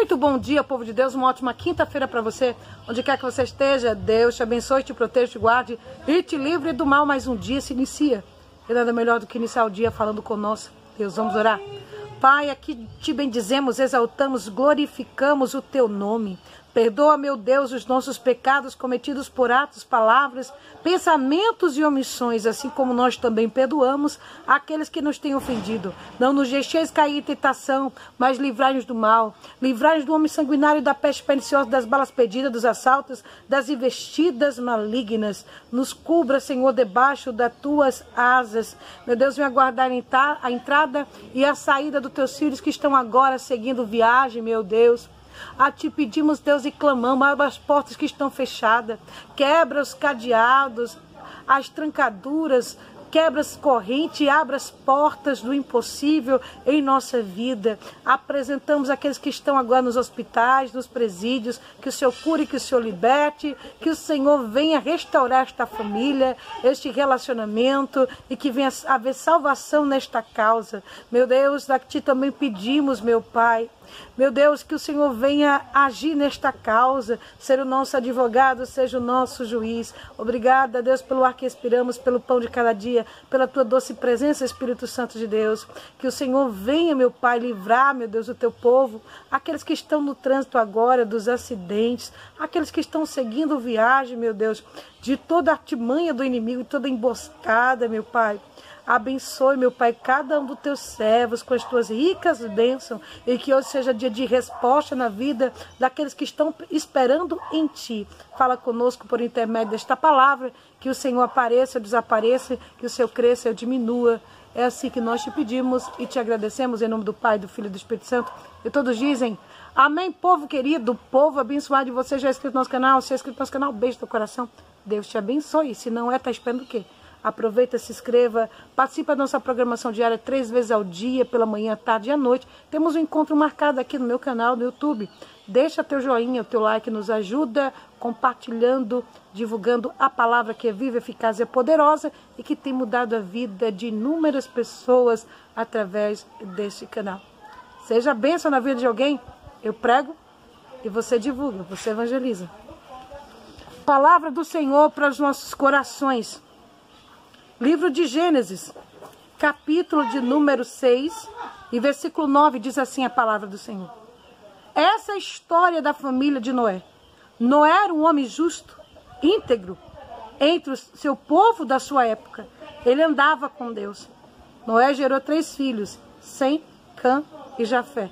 Muito bom dia, povo de Deus, uma ótima quinta-feira para você, onde quer que você esteja. Deus te abençoe, te proteja, te guarde e te livre do mal. Mais um dia se inicia. E nada melhor do que iniciar o dia falando conosco. Deus, vamos orar. Pai, aqui te bendizemos, exaltamos, glorificamos o teu nome. Perdoa, meu Deus, os nossos pecados cometidos por atos, palavras, pensamentos e omissões, assim como nós também perdoamos aqueles que nos têm ofendido. Não nos deixeis cair em tentação, mas livrai-nos do mal. Livrai-nos do homem sanguinário, da peste perniciosa, das balas perdidas, dos assaltos, das investidas malignas. Nos cubra, Senhor, debaixo das tuas asas. Meu Deus, venha guardar a entrada e a saída dos teus filhos que estão agora seguindo viagem, meu Deus. A ti pedimos, Deus, e clamamos, abra as portas que estão fechadas, quebra os cadeados, as trancaduras, quebra as correntes e abra as portas do impossível em nossa vida. Apresentamos aqueles que estão agora nos hospitais, nos presídios, que o Senhor cure, que o Senhor liberte, que o Senhor venha restaurar esta família, este relacionamento e que venha haver salvação nesta causa. Meu Deus, a ti também pedimos, meu Pai, meu Deus, que o Senhor venha agir nesta causa, ser o nosso advogado, seja o nosso juiz. Obrigada, Deus, pelo ar que respiramos, pelo pão de cada dia, pela tua doce presença, Espírito Santo de Deus. Que o Senhor venha, meu Pai, livrar, meu Deus, o teu povo, aqueles que estão no trânsito agora, dos acidentes, aqueles que estão seguindo viagem, meu Deus, de toda a artimanha do inimigo, toda emboscada, meu Pai. Abençoe, meu Pai, cada um dos teus servos com as tuas ricas bênçãos e que hoje seja dia de resposta na vida daqueles que estão esperando em Ti. Fala conosco por intermédio desta palavra, que o Senhor apareça ou desapareça, que o Senhor cresça ou diminua. É assim que nós te pedimos e te agradecemos em nome do Pai, do Filho e do Espírito Santo. E todos dizem, amém, povo querido, povo abençoado de você, já é inscrito no nosso canal, se é inscrito no nosso canal, beijo do coração. Deus te abençoe, se não é, tá esperando o quê? Aproveita, se inscreva, participa da nossa programação diária 3 vezes ao dia, pela manhã, tarde e à noite. Temos um encontro marcado aqui no meu canal no YouTube. Deixa teu joinha, o teu like, nos ajuda compartilhando, divulgando a palavra que é viva, eficaz e poderosa e que tem mudado a vida de inúmeras pessoas através deste canal. Seja bênção na vida de alguém, eu prego e você divulga, você evangeliza. Palavra do Senhor para os nossos corações. Livro de Gênesis, capítulo de número 6 e versículo 9, diz assim a palavra do Senhor. Essa é a história da família de Noé. Noé era um homem justo, íntegro, entre o seu povo da sua época. Ele andava com Deus. Noé gerou 3 filhos, Sem, Cã e Jafé.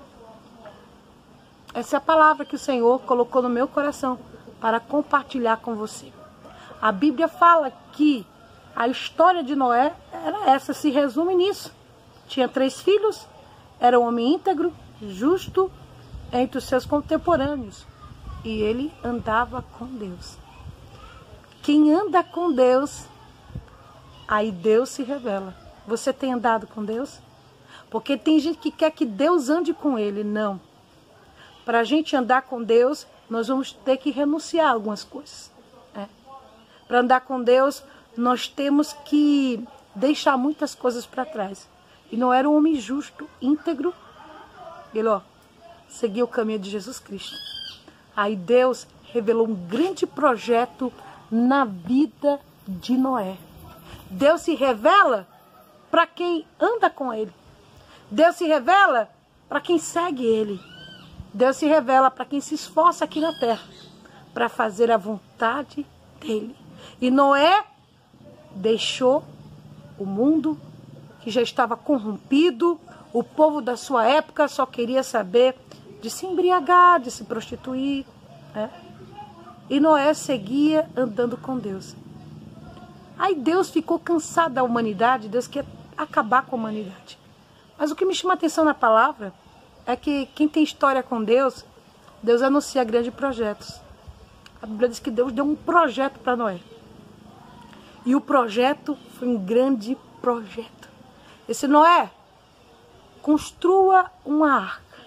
Essa é a palavra que o Senhor colocou no meu coração para compartilhar com você. A Bíblia fala que a história de Noé era essa, se resume nisso. Tinha 3 filhos, era um homem íntegro, justo, entre os seus contemporâneos. E ele andava com Deus. Quem anda com Deus, aí Deus se revela. Você tem andado com Deus? Porque tem gente que quer que Deus ande com ele. Não. Para a gente andar com Deus, nós vamos ter que renunciar a algumas coisas. Para andar com Deus, nós temos que deixar muitas coisas para trás. E não era um homem justo, íntegro. Ele, seguia o caminho de Jesus Cristo. Aí Deus revelou um grande projeto na vida de Noé. Deus se revela para quem anda com Ele. Deus se revela para quem segue Ele. Deus se revela para quem se esforça aqui na terra para fazer a vontade dEle. E Noé deixou o mundo que já estava corrompido, o povo da sua época só queria saber de se embriagar, de se prostituir. E Noé seguia andando com Deus. Aí Deus ficou cansado da humanidade, Deus quer acabar com a humanidade. Mas o que me chama a atenção na palavra é que quem tem história com Deus, Deus anuncia grandes projetos. A Bíblia diz que Deus deu um projeto para Noé. E o projeto foi um grande projeto. Esse Noé, construa uma arca.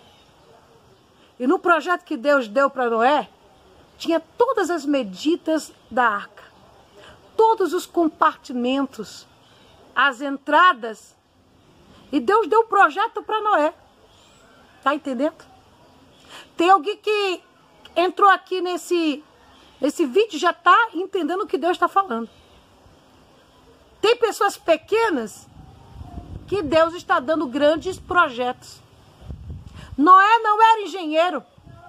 E no projeto que Deus deu para Noé, tinha todas as medidas da arca. Todos os compartimentos, as entradas. E Deus deu o projeto para Noé. Tá entendendo? Tem alguém que entrou aqui nesse vídeo e já está entendendo o que Deus está falando. Tem pessoas pequenas que Deus está dando grandes projetos. Noé não era engenheiro,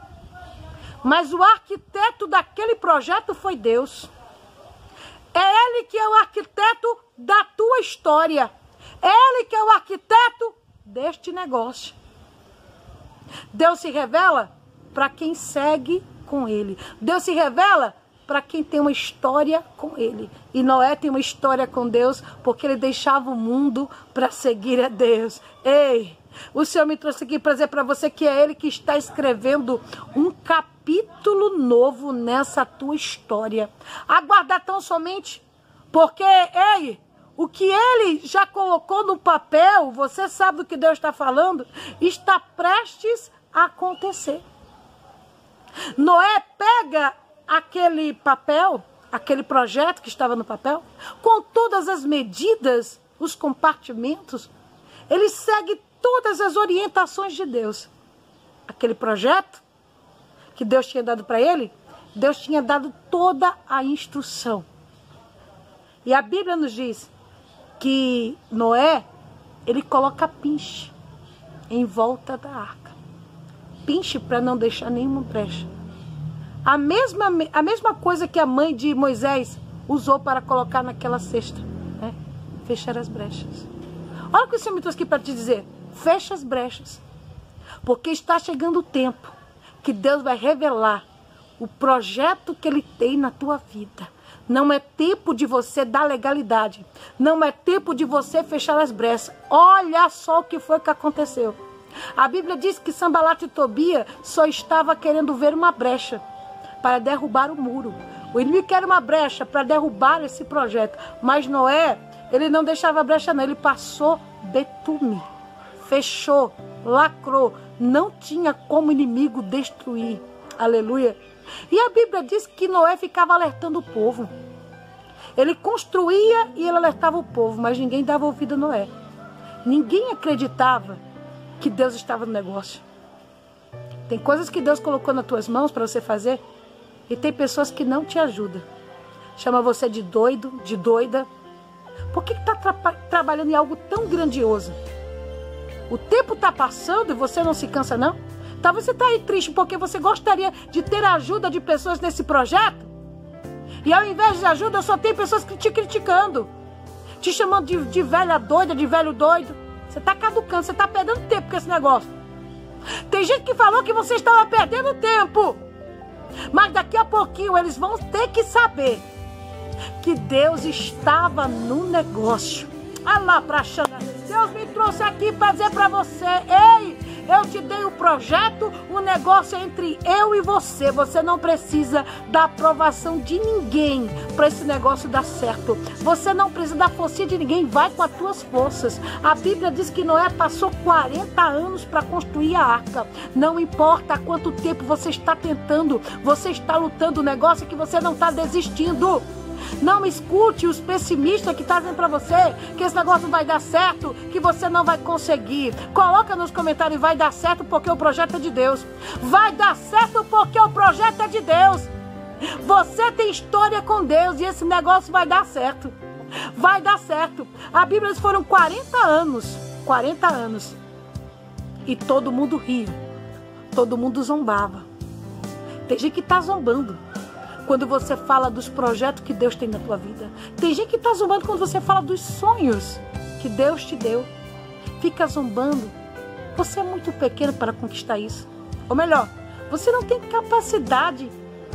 mas o arquiteto daquele projeto foi Deus. É Ele que é o arquiteto da tua história. É Ele que é o arquiteto deste negócio. Deus se revela para quem segue com Ele. Deus se revela para quem tem uma história com Ele. E Noé tem uma história com Deus porque ele deixava o mundo para seguir a Deus. Ei, o Senhor me trouxe aqui para dizer para você que é Ele que está escrevendo um capítulo novo nessa tua história. Aguarda tão somente, porque, ei, o que Ele já colocou no papel, você sabe do que Deus está falando, está prestes a acontecer. Noé pega aquele papel, aquele projeto que estava no papel, com todas as medidas, os compartimentos, ele segue todas as orientações de Deus. Aquele projeto que Deus tinha dado para ele, Deus tinha dado toda a instrução. E a Bíblia nos diz que Noé, ele coloca pinche em volta da arca. Pinche para não deixar nenhuma brecha. A mesma coisa que a mãe de Moisés usou para colocar naquela cesta, né? Fechar as brechas. Olha o que o Senhor me trouxe aqui para te dizer. Fecha as brechas. Porque está chegando o tempo que Deus vai revelar o projeto que Ele tem na tua vida. Não é tempo de você dar legalidade. Não é tempo de você fechar as brechas. Olha só o que foi que aconteceu. A Bíblia diz que Sanbalat e Tobia só estava querendo ver uma brecha para derrubar o muro. O inimigo quer uma brecha para derrubar esse projeto. Mas Noé, ele não deixava brecha não. Ele passou betume. Fechou, lacrou. Não tinha como o inimigo destruir. Aleluia. E a Bíblia diz que Noé ficava alertando o povo. Ele construía e ele alertava o povo, mas ninguém dava ouvido a Noé. Ninguém acreditava que Deus estava no negócio. Tem coisas que Deus colocou nas tuas mãos para você fazer e tem pessoas que não te ajudam. Chama você de doido, de doida. Por que está trabalhando em algo tão grandioso? O tempo está passando e você não se cansa, não? Talvez você está aí triste porque você gostaria de ter a ajuda de pessoas nesse projeto. E ao invés de ajuda, só tem pessoas te criticando. Te chamando de velha doida, de velho doido. Você está caducando, você está perdendo tempo com esse negócio. Tem gente que falou que você estava perdendo tempo. Mas daqui a pouquinho eles vão ter que saber que Deus estava no negócio. Olha lá pra Xana. Deus me trouxe aqui para dizer para você: ei, eu te dei o projeto, o negócio é entre eu e você. Você não precisa da aprovação de ninguém para esse negócio dar certo. Você não precisa da força de ninguém, vai com as tuas forças. A Bíblia diz que Noé passou 40 anos para construir a arca. Não importa há quanto tempo você está tentando, você está lutando, o negócio é que você não está desistindo. Não escute os pessimistas que estão dizendo para você que esse negócio não vai dar certo, que você não vai conseguir. Coloca nos comentários: vai dar certo porque o projeto é de Deus. Vai dar certo porque o projeto é de Deus. Você tem história com Deus e esse negócio vai dar certo. Vai dar certo. A Bíblia diz que foram 40 anos. 40 anos. E todo mundo ria. Todo mundo zombava. Tem gente que está zombando quando você fala dos projetos que Deus tem na tua vida. Tem gente que está zombando quando você fala dos sonhos que Deus te deu. Fica zombando. Você é muito pequeno para conquistar isso. Ou melhor, você não tem capacidade.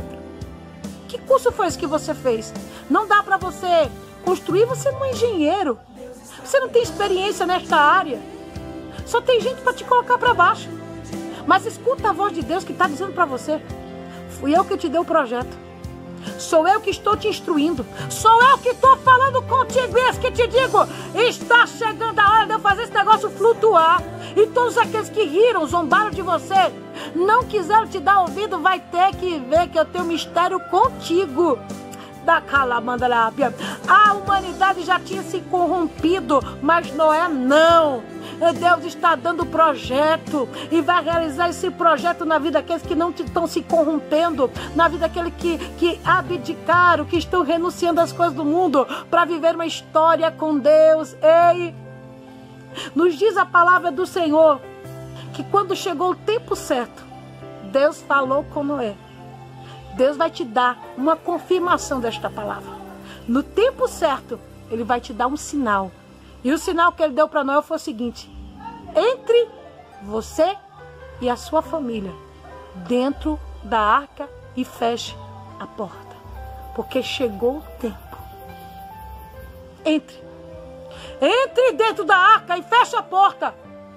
Que curso foi esse que você fez? Não dá para você construir, você não é engenheiro. Você não tem experiência nesta área. Só tem gente para te colocar para baixo. Mas escuta a voz de Deus que está dizendo para você: fui eu que te dei o projeto. Sou eu que estou te instruindo. Sou eu que estou falando contigo. Isso que te digo. Está chegando a hora de eu fazer esse negócio flutuar. E todos aqueles que riram, zombaram de você, não quiseram te dar ouvido, vai ter que ver que eu tenho mistério contigo. Da calamandalápia. A humanidade já tinha se corrompido, mas Noé não. Deus está dando projeto e vai realizar esse projeto na vida daqueles que não estão se corrompendo, na vida daqueles que abdicaram, que estão renunciando às coisas do mundo para viver uma história com Deus. Ei, nos diz a palavra do Senhor que quando chegou o tempo certo, Deus falou com Noé. Deus vai te dar uma confirmação desta palavra. No tempo certo, Ele vai te dar um sinal. E o sinal que Ele deu para Noé foi o seguinte: entre você e a sua família dentro da arca e feche a porta, porque chegou o tempo. Entre dentro da arca e feche a porta.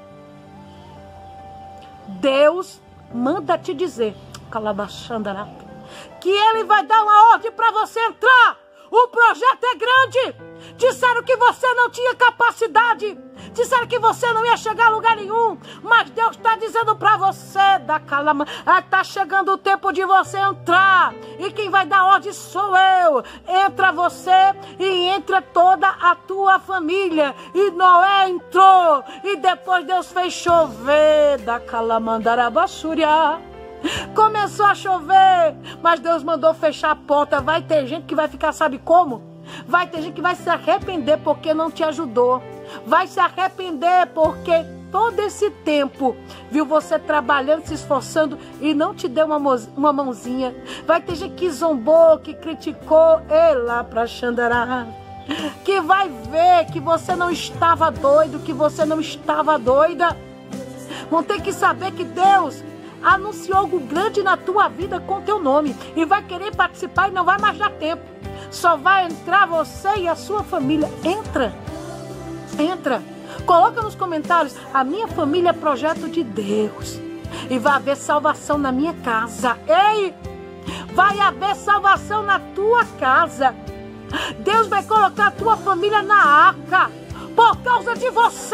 Deus manda te dizer, Calabachandará, que Ele vai dar uma ordem para você entrar. O projeto é grande. Disseram que você não tinha capacidade. Disseram que você não ia chegar a lugar nenhum. Mas Deus está dizendo para você, da calma, está chegando o tempo de você entrar. E quem vai dar ordem sou eu. Entra você e entra toda a tua família. E Noé entrou. E depois Deus fez chover, da calamandarabasúria. Começou a chover, mas Deus mandou fechar a porta. Vai ter gente que vai ficar, sabe como? Vai ter gente que vai se arrepender porque não te ajudou. Vai se arrepender porque todo esse tempo viu você trabalhando, se esforçando e não te deu uma mãozinha. Vai ter gente que zombou, que criticou, lá pra Xandará, que vai ver que você não estava doido, que você não estava doida. Vão ter que saber que Deus anunciou algo grande na tua vida com teu nome e vai querer participar e não vai mais dar tempo. Só vai entrar você e a sua família. Entra. Coloca nos comentários: a minha família é projeto de Deus e vai haver salvação na minha casa. Ei, vai haver salvação na tua casa. Deus vai colocar a tua família na arca por causa de você,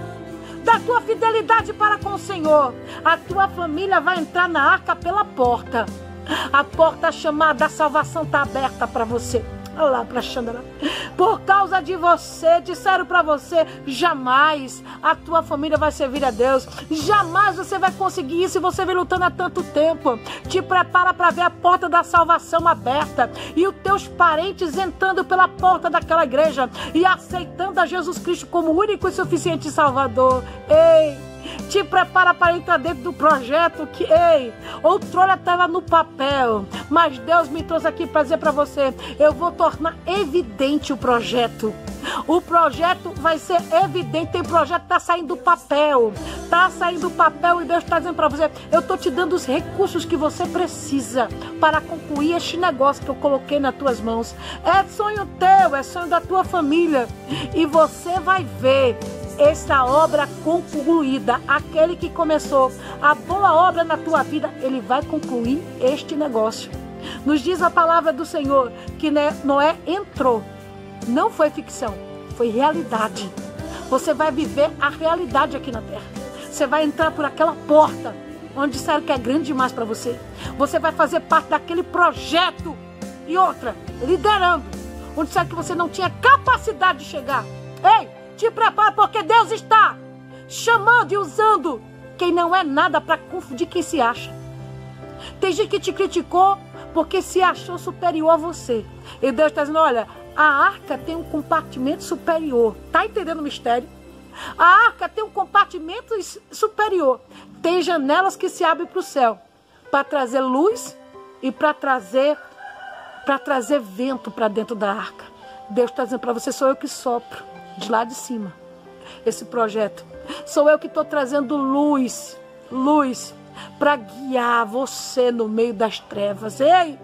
da tua fidelidade para com o Senhor. A tua família vai entrar na arca pela porta. A porta chamada salvação está aberta para você. Olha lá para Xandra. Por causa de você, disseram para você: jamais a tua família vai servir a Deus. Jamais você vai conseguir isso e você vem lutando há tanto tempo. Te prepara para ver a porta da salvação aberta e os teus parentes entrando pela porta daquela igreja e aceitando a Jesus Cristo como único e suficiente Salvador. Ei, te prepara para entrar dentro do projeto que, outrora estava no papel, mas Deus me trouxe aqui para dizer para você: eu vou tornar evidente o projeto. O projeto vai ser evidente. Tem projeto que está saindo do papel. Está saindo do papel e Deus está dizendo para você: eu estou te dando os recursos que você precisa para concluir este negócio que eu coloquei nas tuas mãos. É sonho teu, é sonho da tua família. E você vai ver essa obra concluída. Aquele que começou a boa obra na tua vida, ele vai concluir este negócio. Nos diz a palavra do Senhor que Noé entrou. Não foi ficção, foi realidade. Você vai viver a realidade aqui na terra. Você vai entrar por aquela porta onde disseram que é grande demais para você. Você vai fazer parte daquele projeto. E outra, liderando, onde disseram que você não tinha capacidade de chegar. Ei, te prepara, porque Deus está chamando e usando quem não é nada para confundir quem se acha. Tem gente que te criticou porque se achou superior a você. E Deus está dizendo: olha, a arca tem um compartimento superior. Está entendendo o mistério? A arca tem um compartimento superior. Tem janelas que se abrem para o céu para trazer luz e para trazer vento para dentro da arca. Deus está dizendo para você: sou eu que sopro de lá de cima esse projeto. Sou eu que estou trazendo luz para guiar você no meio das trevas. Ei,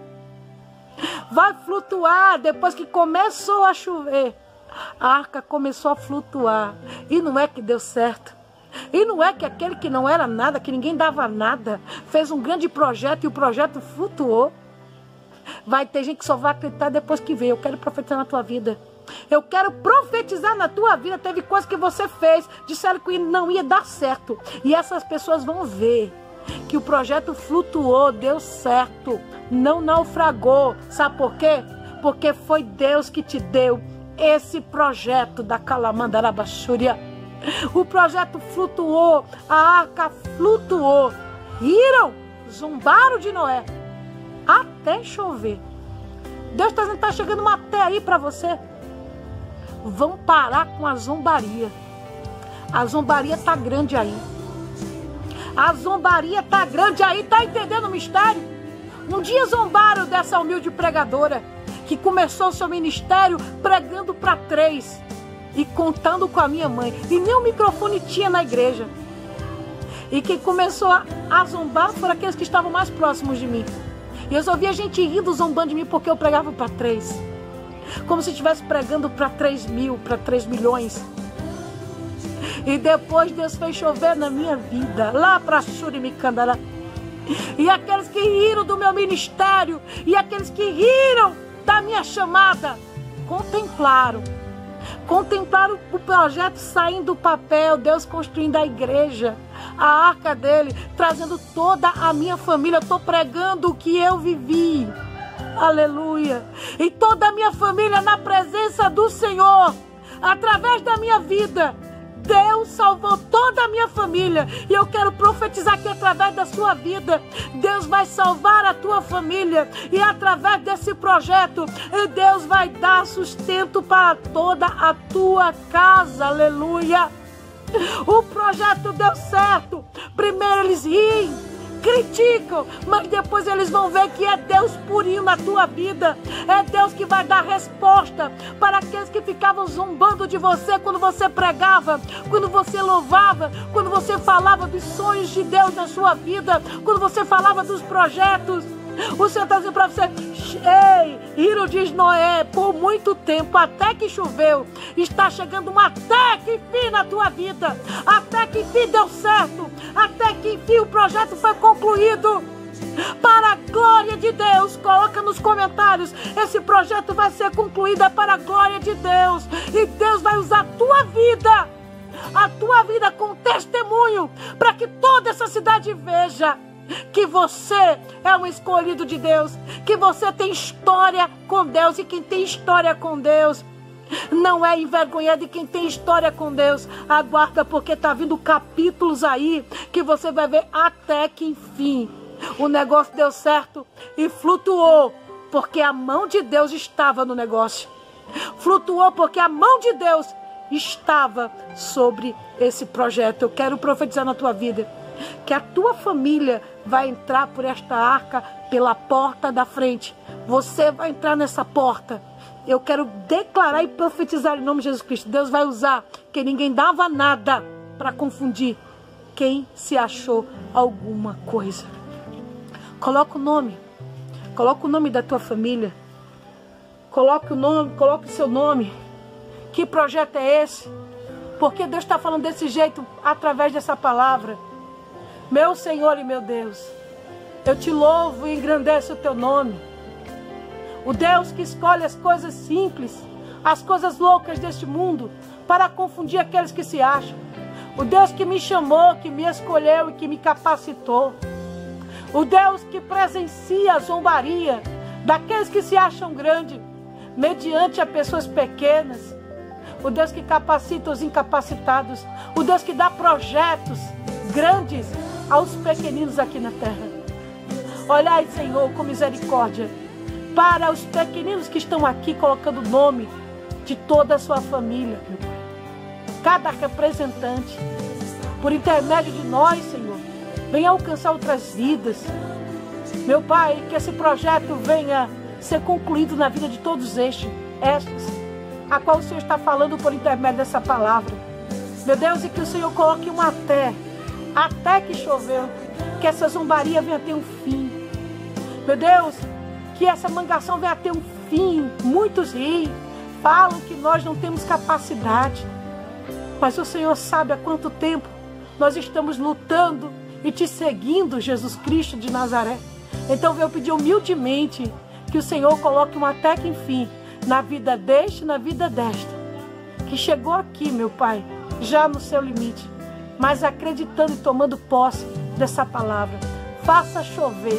vai flutuar. Depois que começou a chover, a arca começou a flutuar. E não é que deu certo. E não é que aquele que não era nada, que ninguém dava nada, fez um grande projeto e o projeto flutuou. Vai ter gente que só vai acreditar depois que vê. Eu quero profetizar na tua vida. Eu quero profetizar na tua vida. Teve coisa que você fez, disseram que não ia dar certo. E essas pessoas vão ver que o projeto flutuou, deu certo, não naufragou. Sabe por quê? Porque foi Deus que te deu esse projeto da Calamandarabachúria. O projeto flutuou, a arca flutuou. Riram, zombaram de Noé, até chover. Deus está dizendo que está chegando uma até aí para você. Vão parar com a zombaria. A zombaria está grande aí. A zombaria está grande aí, está entendendo o mistério? Um dia zombaram dessa humilde pregadora, que começou seu ministério pregando para 3 e contando com a minha mãe. E nem o microfone tinha na igreja. E quem começou a zombar foram aqueles que estavam mais próximos de mim. E eu só via gente rindo, zombando de mim, porque eu pregava para 3. Como se estivesse pregando para 3 mil, para 3 milhões. E depois Deus fez chover na minha vida, lá para Churimicandara. E aqueles que riram do meu ministério, e aqueles que riram da minha chamada, contemplaram o projeto saindo do papel, Deus construindo a igreja, a arca dele, trazendo toda a minha família. Eu estou pregando o que eu vivi, aleluia, e toda a minha família na presença do Senhor, através da minha vida. Deus salvou toda a minha família. E eu quero profetizar que através da sua vida, Deus vai salvar a tua família. E através desse projeto, Deus vai dar sustento para toda a tua casa. Aleluia. O projeto deu certo. Primeiro eles riem, criticam, mas depois eles vão ver que é Deus purinho na tua vida. É Deus que vai dar resposta para aqueles que ficavam zombando de você quando você pregava, quando você louvava, quando você falava dos sonhos de Deus na sua vida, quando você falava dos projetos. O Senhor está dizendo para você: ei, riram de Noé por muito tempo, até que choveu. Está chegando um até que enfim na tua vida. Até que enfim deu certo. Até que enfim o projeto foi concluído. Para a glória de Deus. Coloca nos comentários: esse projeto vai ser concluído para a glória de Deus. E Deus vai usar a tua vida como testemunho, para que toda essa cidade veja que você é um escolhido de Deus, que você tem história com Deus. E quem tem história com Deus não é envergonhado. E quem tem história com Deus, aguarda, porque está vindo capítulos aí que você vai ver até que enfim o negócio deu certo e flutuou, porque a mão de Deus estava no negócio. Flutuou porque a mão de Deus estava sobre esse projeto. Eu quero profetizar na tua vida que a tua família vai entrar por esta arca pela porta da frente. Você vai entrar nessa porta. Eu quero declarar e profetizar em nome de Jesus Cristo. Deus vai usar que ninguém dava nada para confundir quem se achou alguma coisa. Coloca o nome da tua família. Coloque o seu nome. Que projeto é esse? Porque Deus está falando desse jeito através dessa palavra. Meu Senhor e meu Deus, eu te louvo e engrandeço o teu nome. O Deus que escolhe as coisas simples, as coisas loucas deste mundo, para confundir aqueles que se acham. O Deus que me chamou, que me escolheu e que me capacitou. O Deus que presencia a zombaria daqueles que se acham grandes, mediante a pessoas pequenas. O Deus que capacita os incapacitados. O Deus que dá projetos grandes aos pequeninos aqui na terra. Olhai, Senhor, com misericórdia para os pequeninos que estão aqui, colocando o nome de toda a sua família, meu Pai. Cada representante, por intermédio de nós, Senhor, venha alcançar outras vidas. Meu Pai, que esse projeto venha ser concluído na vida de todos estes, a qual o Senhor está falando por intermédio dessa palavra. Meu Deus, e que o Senhor coloque um até que choveu, que essa zombaria venha ter um fim. Meu Deus, que essa mangação venha ter um fim. Muitos riem, falam que nós não temos capacidade, mas o Senhor sabe há quanto tempo nós estamos lutando e te seguindo, Jesus Cristo de Nazaré. Então eu pedi humildemente que o Senhor coloque um até que enfim na vida deste, na vida desta, que chegou aqui, meu Pai, já no seu limite, mas acreditando e tomando posse dessa palavra. Faça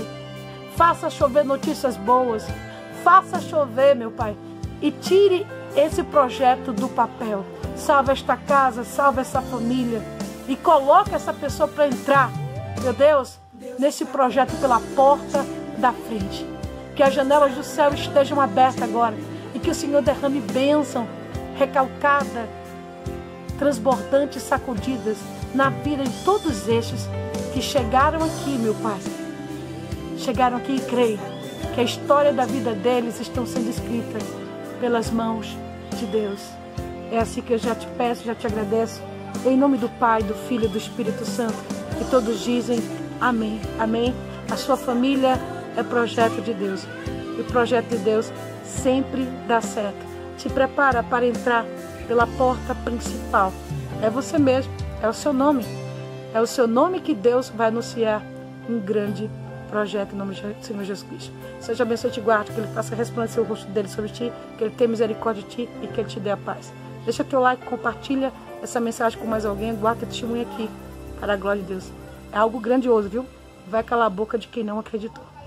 chover notícias boas, faça chover, meu Pai, e tire esse projeto do papel. Salva esta casa, salva essa família e coloca essa pessoa para entrar, meu Deus, nesse projeto pela porta da frente. Que as janelas do céu estejam abertas agora e que o Senhor derrame bênção recalcada, transbordantes, sacudidas na vida de todos estes que chegaram aqui, meu Pai. Chegaram aqui e creio que a história da vida deles estão sendo escrita pelas mãos de Deus. É assim que eu já te peço, já te agradeço. Em nome do Pai, do Filho e do Espírito Santo. E todos dizem amém, amém. A sua família é projeto de Deus. E o projeto de Deus sempre dá certo. Se prepara para entrar pela porta principal. É você mesmo, é o seu nome. É o seu nome que Deus vai anunciar um grande projeto em nome do Senhor Jesus Cristo. Seja abençoe e te guarde, que Ele faça resplandecer o rosto dele sobre ti, que Ele tenha misericórdia de ti e que Ele te dê a paz. Deixa teu like, compartilha essa mensagem com mais alguém, guarda testemunho aqui, para a glória de Deus. É algo grandioso, viu? Vai calar a boca de quem não acreditou.